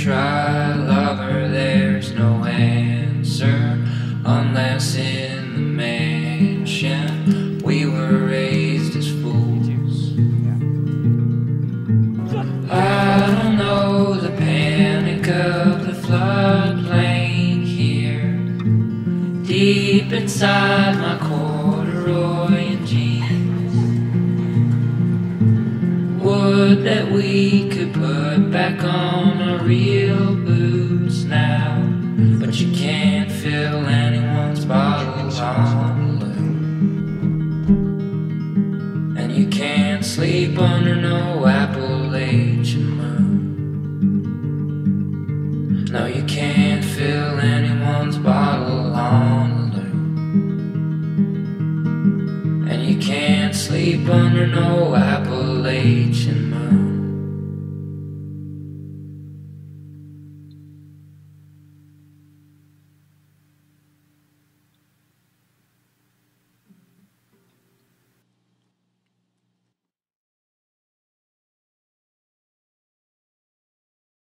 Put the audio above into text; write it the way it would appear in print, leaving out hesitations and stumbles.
try, lover, there's no answer, unless in the mansion we were raised as fools. I don't know the panic of the floodplain here, deep inside my corduroy and jeans. Would that we could put back on our real boots now, but you can't fill anyone's bottles on the loop, and you can't sleep under no Appalachian moon. No, you can't fill anyone's bottle on the loop, and you can't sleep under no Appalachian moon.